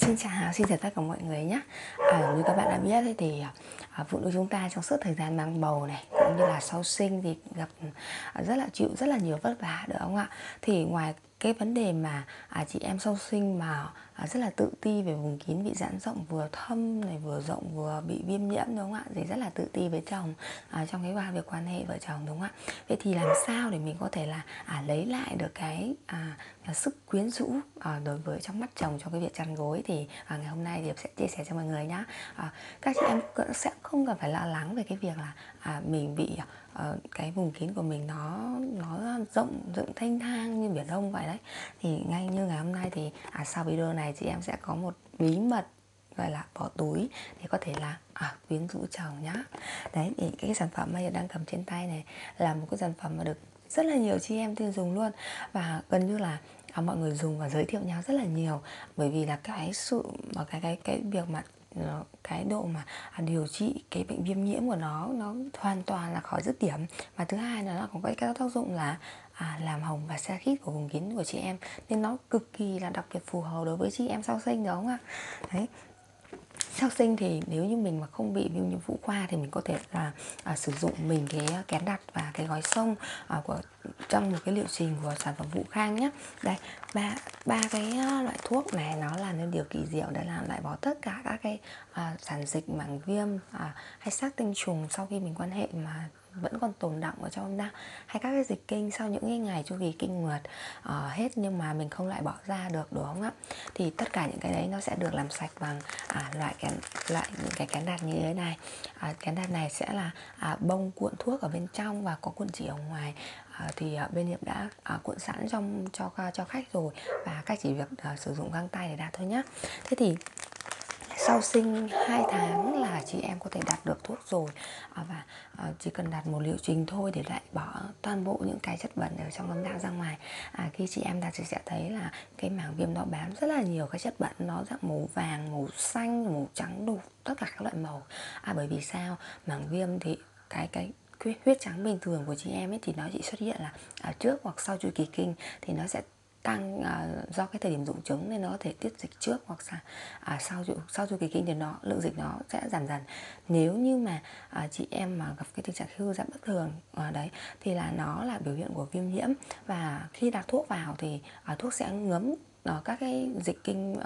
Xin chào tất cả mọi người nhé. Như các bạn đã biết thì phụ nữ chúng ta trong suốt thời gian mang bầu này cũng như là sau sinh thì gặp chịu rất là nhiều vất vả, được không ạ? Thì ngoài cái vấn đề mà chị em sau sinh mà rất là tự ti về vùng kín bị giãn rộng vừa thâm này, vừa rộng vừa bị viêm nhiễm, đúng không ạ? Thì rất là tự ti với chồng trong cái việc quan hệ vợ chồng, đúng không ạ? Vậy thì làm sao để mình có thể là lấy lại được cái sức quyến rũ đối với trong mắt chồng trong cái việc chăn gối, thì ngày hôm nay thì sẽ chia sẻ cho mọi người nhé. Các chị em sẽ không cần phải lo lắng về cái việc là mình bị cái vùng kín của mình nó rộng thênh thang như biển Đông vậy đấy. Thì ngay như ngày hôm nay thì sau video này chị em sẽ có một bí mật gọi là bỏ túi để có thể là quyến rũ chồng nhá. Đấy, thì cái sản phẩm bây giờ đang cầm trên tay này là một cái sản phẩm mà được rất là nhiều chị em tiêu dùng luôn, và gần như là mọi người dùng và giới thiệu nhau rất là nhiều, bởi vì là cái sự mà cái việc mà cái độ mà điều trị cái bệnh viêm nhiễm của nó hoàn toàn là khỏi dứt điểm, và thứ hai là nó còn có cái tác dụng là làm hồng và xe khít của vùng kín của chị em, nên nó cực kỳ là đặc biệt phù hợp đối với chị em sau sinh, đúng không ạ? Đấy, sau sinh thì nếu như mình mà không bị viêm nhiễm phụ khoa thì mình có thể là sử dụng mình cái kén đặt và cái gói xông trong một cái liệu trình của sản phẩm Vũ Khang nhé. Đây, ba cái loại thuốc này nó làm nên điều kỳ diệu, để làm lại bỏ tất cả các cái sản dịch mảng viêm hay xác tinh trùng sau khi mình quan hệ mà vẫn còn tồn đọng ở trong âm đạo, hay các cái dịch kinh sau những cái ngày chu kỳ kinh nguyệt hết nhưng mà mình không lại bỏ ra được, đúng không ạ? Thì tất cả những cái đấy nó sẽ được làm sạch bằng loại những cái kén đặt như thế này. Kén đặt này sẽ là bông cuộn thuốc ở bên trong và có cuộn chỉ ở ngoài. Thì bên Hiệp đã cuộn sẵn cho khách rồi, và khách chỉ việc sử dụng găng tay để đặt thôi nhé. Thế thì sau sinh 2 tháng là chị em có thể đặt được thuốc rồi, và chỉ cần đặt một liệu trình thôi để lại bỏ toàn bộ những cái chất bẩn ở trong âm đạo ra ngoài. Khi chị em đặt thì sẽ thấy là cái mảng viêm nó bám rất là nhiều cái chất bẩn, nó dạng màu vàng, màu xanh, màu trắng đủ tất cả các loại màu. Bởi vì sao? Mảng viêm thì cái huyết trắng bình thường của chị em ấy thì nó chỉ xuất hiện là trước hoặc sau chu kỳ kinh, thì nó sẽ tăng do cái thời điểm rụng trứng nên nó có thể tiết dịch trước, hoặc là sau chu kỳ kinh thì lượng dịch nó sẽ giảm dần. Nếu như mà chị em mà gặp cái tình trạng hư giảm bất thường đấy thì là nó là biểu hiện của viêm nhiễm, và khi đặt thuốc vào thì thuốc sẽ ngấm các cái dịch kinh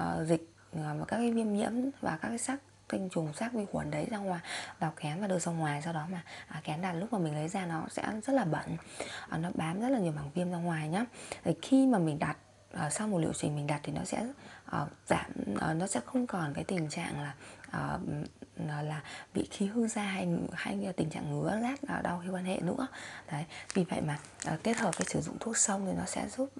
và các cái viêm nhiễm và các cái xác tinh trùng, xác vi khuẩn đấy ra ngoài vào kén và đưa ra ngoài. Sau đó mà kén đặt lúc mà mình lấy ra nó sẽ rất là bẩn, nó bám rất là nhiều mảng viêm ra ngoài nhá. Thì khi mà mình đặt sau một liệu trình mình đặt thì nó sẽ giảm, nó sẽ không còn cái tình trạng là bị khí hư da hay tình trạng ngứa rát đau khi quan hệ nữa. Đấy, vì vậy mà kết hợp với sử dụng thuốc xông thì nó sẽ giúp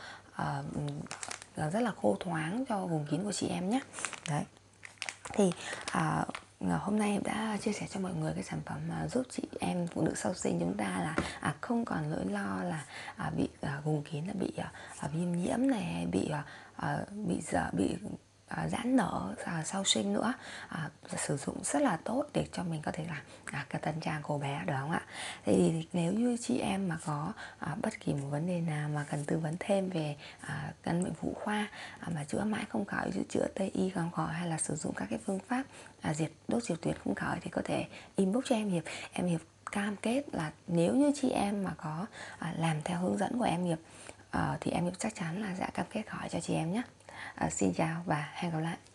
rất là khô thoáng cho vùng kín của chị em nhé. Đấy, thì hôm nay em đã chia sẻ cho mọi người cái sản phẩm giúp chị em phụ nữ sau sinh chúng ta là không còn nỗi lo là bị vùng kín là bị viêm nhiễm này, hay bị giãn nở sau sinh nữa. Sử dụng rất là tốt để cho mình có thể là cái tân trang cô bé, được không ạ? Thì nếu như chị em mà có bất kỳ một vấn đề nào mà cần tư vấn thêm về căn bệnh phụ khoa mà chữa mãi không khỏi, chữa Tây y không khỏi, hay là sử dụng các cái phương pháp đốt diệt tuyệt không khỏi, thì có thể inbox cho em Hiệp. Em Hiệp cam kết là nếu như chị em mà có làm theo hướng dẫn của em Hiệp thì em Hiệp chắc chắn là sẽ cam kết khỏi cho chị em nhé. Xin chào và hẹn gặp lại.